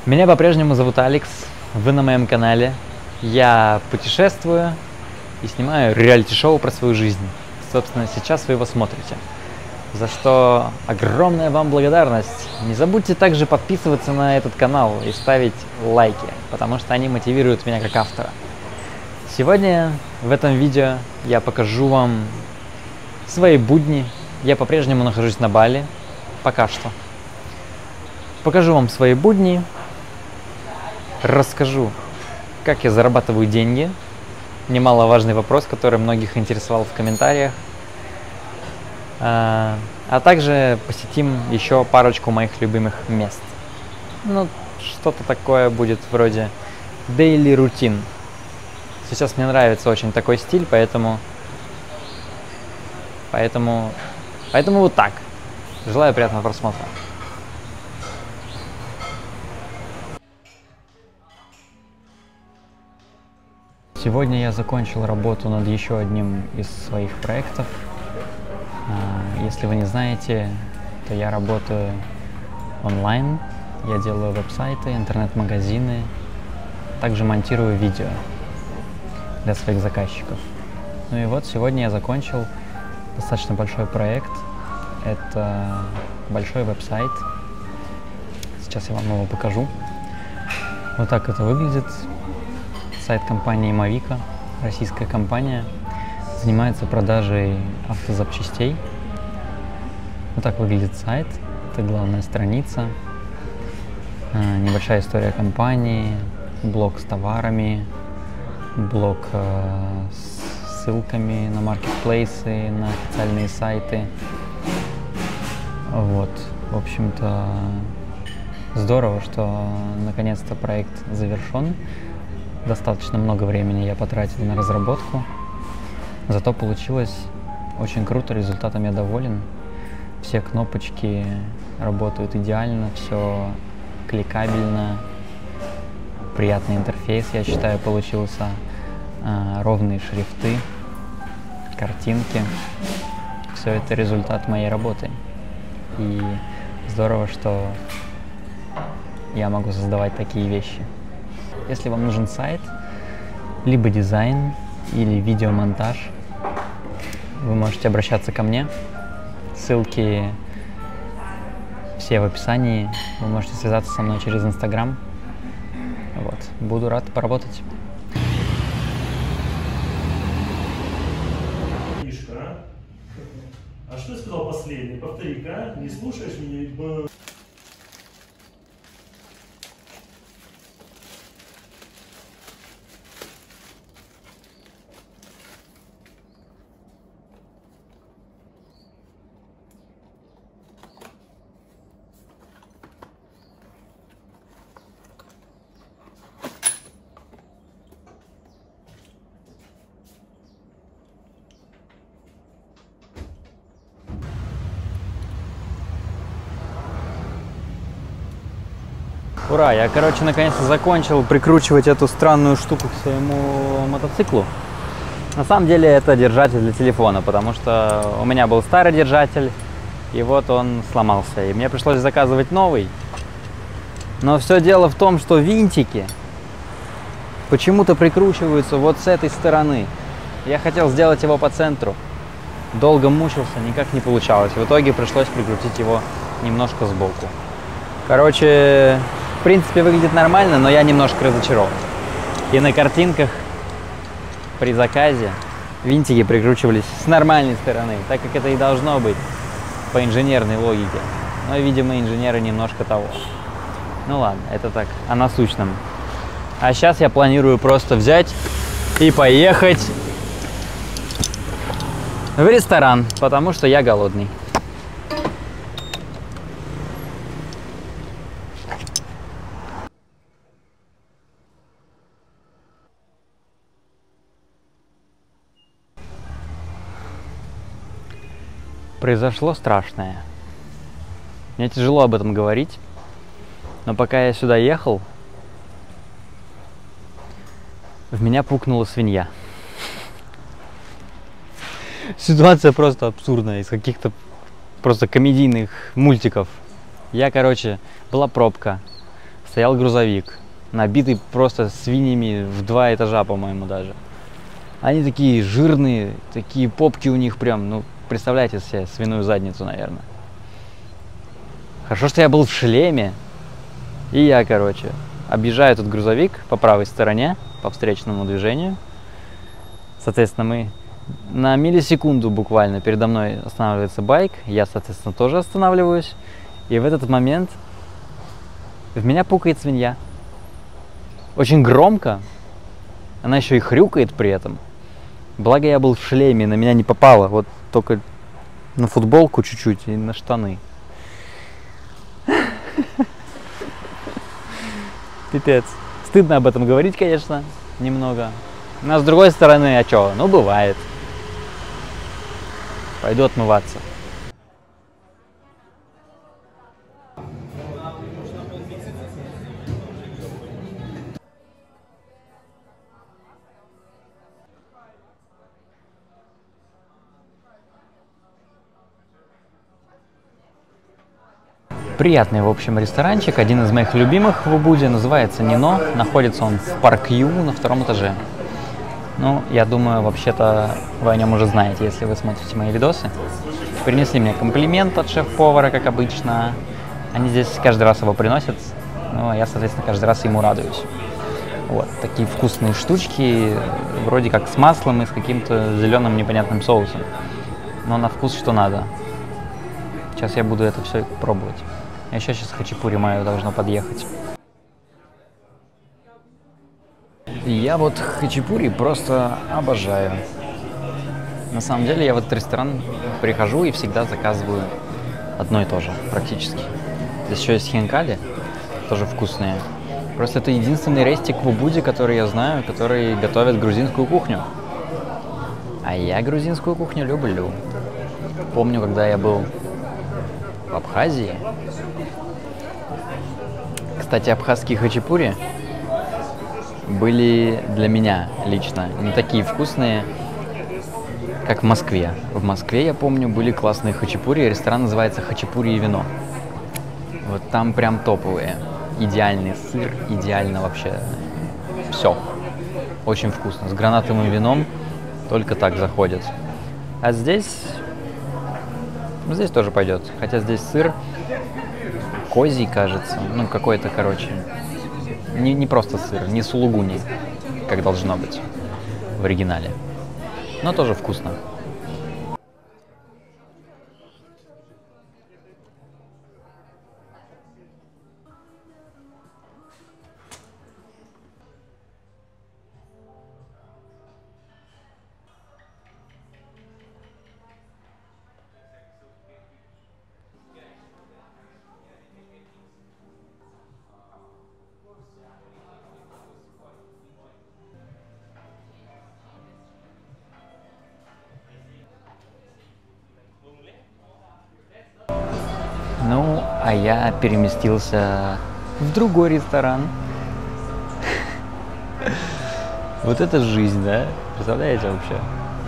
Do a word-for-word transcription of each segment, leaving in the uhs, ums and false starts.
Меня по-прежнему зовут Алекс, вы на моем канале. Я путешествую и снимаю реалити-шоу про свою жизнь. Собственно, сейчас вы его смотрите. За что огромная вам благодарность. Не забудьте также подписываться на этот канал и ставить лайки, потому что они мотивируют меня как автора. Сегодня в этом видео я покажу вам свои будни. Я по-прежнему нахожусь на Бали, пока что. Покажу вам свои будни, расскажу, как я зарабатываю деньги. Немаловажный вопрос, который многих интересовал в комментариях. А, а также посетим еще парочку моих любимых мест. Ну, что-то такое будет вроде daily routine. Сейчас мне нравится очень такой стиль, поэтому... Поэтому... Поэтому вот так. Желаю приятного просмотра. Сегодня я закончил работу над еще одним из своих проектов. Если вы не знаете, то я работаю онлайн. Я делаю веб-сайты, интернет-магазины. Также монтирую видео для своих заказчиков. Ну и вот сегодня я закончил достаточно большой проект. Это большой веб-сайт. Сейчас я вам его покажу. Вот так это выглядит. Сайт компании Mavico, российская компания, занимается продажей автозапчастей. Вот так выглядит сайт. Это главная страница. Небольшая история компании, блог с товарами, блог с ссылками на маркетплейсы, на официальные сайты. Вот, в общем-то, здорово, что наконец-то проект завершен. Достаточно много времени я потратил на разработку, зато получилось очень круто, результатом я доволен. Все кнопочки работают идеально, все кликабельно, приятный интерфейс, я считаю, получился, а, ровные шрифты, картинки. Все это результат моей работы. И здорово, что я могу создавать такие вещи. Если вам нужен сайт, либо дизайн, или видеомонтаж, вы можете обращаться ко мне. Ссылки все в описании. Вы можете связаться со мной через Инстаграм. Вот. Буду рад поработать. А? А что я сказал последний? Повтори-ка, не слушаешь меня? Ура! Я, короче, наконец-то закончил прикручивать эту странную штуку к своему мотоциклу. На самом деле это держатель для телефона, потому что у меня был старый держатель, и вот он сломался. И мне пришлось заказывать новый. Но все дело в том, что винтики почему-то прикручиваются вот с этой стороны. Я хотел сделать его по центру. Долго мучился, никак не получалось. В итоге пришлось прикрутить его немножко сбоку. Короче... В принципе, выглядит нормально, но я немножко разочарован. И на картинках при заказе винтики прикручивались с нормальной стороны, так как это и должно быть по инженерной логике. Но, видимо, инженеры немножко того. Ну ладно, это так, о насущном. А сейчас я планирую просто взять и поехать в ресторан, потому что я голодный. Произошло страшное. Мне тяжело об этом говорить, но пока я сюда ехал, в меня пукнула свинья. Ситуация просто абсурдная, из каких-то просто комедийных мультиков. Я, короче, была пробка, стоял грузовик, набитый просто свиньями в два этажа, по-моему, даже. Они такие жирные, такие попки у них прям, ну, представляете себе свиную задницу, наверное. Хорошо, что я был в шлеме, и я, короче, объезжаю этот грузовик по правой стороне, по встречному движению. Соответственно, мы на миллисекунду буквально передо мной останавливается байк, я, соответственно, тоже останавливаюсь, и в этот момент в меня пукает свинья. Очень громко, она еще и хрюкает при этом. Благо я был в шлеме, на меня не попало, вот только на футболку чуть-чуть и на штаны. Пипец. Стыдно об этом говорить, конечно, немного. Но с другой стороны, а чё? Ну, бывает. Пойду отмываться. Приятный, в общем, ресторанчик, один из моих любимых в Убуде, называется Нино, находится он в Парк Ю на втором этаже. Ну, я думаю, вообще-то вы о нем уже знаете, если вы смотрите мои видосы. Принесли мне комплимент от шеф-повара, как обычно. Они здесь каждый раз его приносят, ну, а я, соответственно, каждый раз ему радуюсь. Вот, такие вкусные штучки, вроде как с маслом и с каким-то зеленым непонятным соусом. Но на вкус что надо. Сейчас я буду это все пробовать. А еще сейчас хачапури мое должно подъехать. Я вот хачапури просто обожаю. На самом деле я в этот ресторан прихожу и всегда заказываю одно и то же, практически. Здесь еще есть хинкали, тоже вкусные. Просто это единственный рестик в Убуде, который я знаю, который готовит грузинскую кухню. А я грузинскую кухню люблю. Помню, когда я был в Абхазии. Кстати, абхазские хачапури были для меня лично не такие вкусные, как в Москве. В Москве, я помню, были классные хачапури. Ресторан называется «Хачапури и вино». Вот там прям топовые. Идеальный сыр, идеально вообще все. Очень вкусно. С гранатовым вином только так заходит. А здесь... Здесь тоже пойдет. Хотя здесь сыр козий, кажется. Ну, какой-то, короче, не, не просто сыр, не сулугуни, как должно быть в оригинале. Но тоже вкусно. Ну, а я переместился в другой ресторан. Вот это жизнь, да? Представляете вообще?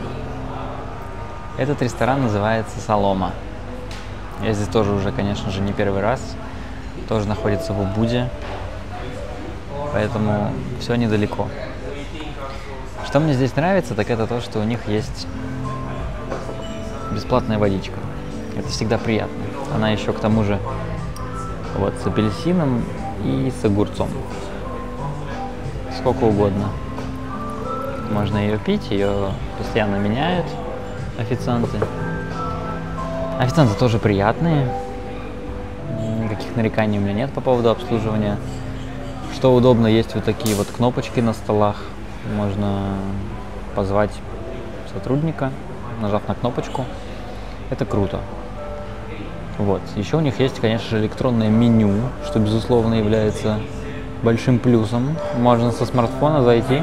Этот ресторан называется «Солома». Я здесь тоже уже, конечно же, не первый раз. Тоже находится в Убуде. Поэтому все недалеко. Что мне здесь нравится, так это то, что у них есть бесплатная водичка. Это всегда приятно. Она еще к тому же вот с апельсином и с огурцом. Сколько угодно. Можно ее пить, ее постоянно меняют официанты. Официанты тоже приятные. Никаких нареканий у меня нет по поводу обслуживания. Что удобно, есть вот такие вот кнопочки на столах. Можно позвать сотрудника, нажав на кнопочку. Это круто. Вот. Еще у них есть, конечно же, электронное меню, что, безусловно, является большим плюсом. Можно со смартфона зайти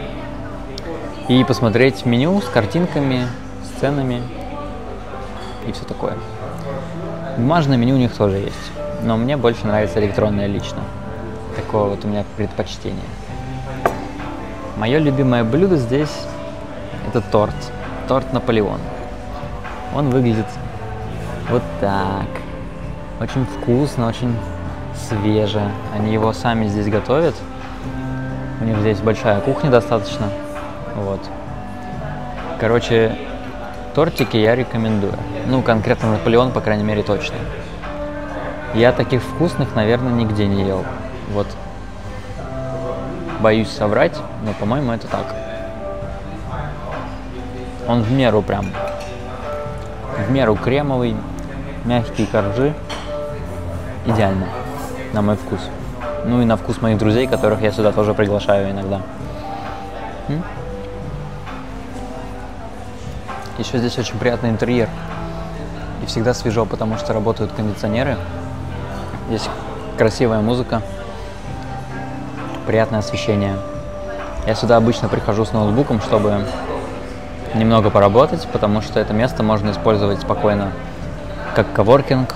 и посмотреть меню с картинками, с ценами и все такое. Бумажное меню у них тоже есть, но мне больше нравится электронное лично. Такое вот у меня предпочтение. Мое любимое блюдо здесь – это торт. Торт Наполеон. Он выглядит вот так. Очень вкусно, очень свежее. Они его сами здесь готовят. У них здесь большая кухня достаточно. Вот. Короче, тортики я рекомендую. Ну, конкретно Наполеон, по крайней мере, точно. Я таких вкусных, наверное, нигде не ел. Вот. Боюсь соврать, но, по-моему, это так. Он в меру прям. В меру кремовый, мягкие коржи. Идеально, на мой вкус. Ну и на вкус моих друзей, которых я сюда тоже приглашаю иногда. М? Еще здесь очень приятный интерьер. И всегда свежо, потому что работают кондиционеры. Здесь красивая музыка, приятное освещение. Я сюда обычно прихожу с ноутбуком, чтобы немного поработать, потому что это место можно использовать спокойно как коворкинг.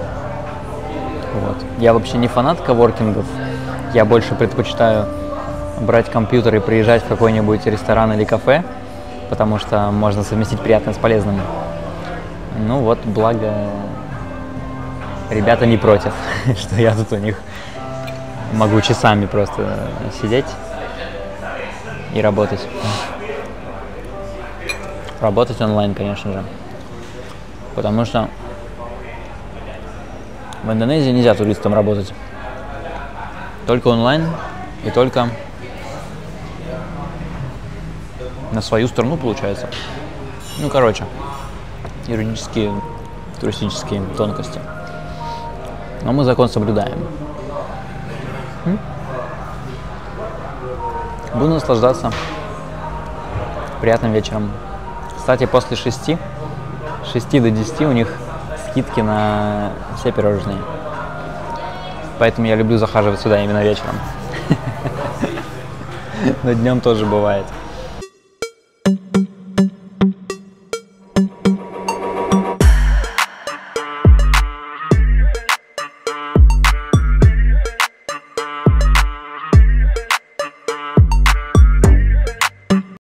Вот. Я вообще не фанат коворкингов. Я больше предпочитаю брать компьютер и приезжать в какой-нибудь ресторан или кафе, потому что можно совместить приятное с полезным. Ну вот, благо, ребята не против, что я тут у них могу часами просто сидеть и работать. Работать онлайн, конечно же. Потому что в Индонезии нельзя туристам работать. Только онлайн и только на свою страну, получается. Ну, короче, юридические, туристические тонкости. Но мы закон соблюдаем. М? Буду наслаждаться приятным вечером. Кстати, после шести, с шести до десяти у них скидки на все пирожные. Поэтому я люблю захаживать сюда именно вечером. Но днем тоже бывает.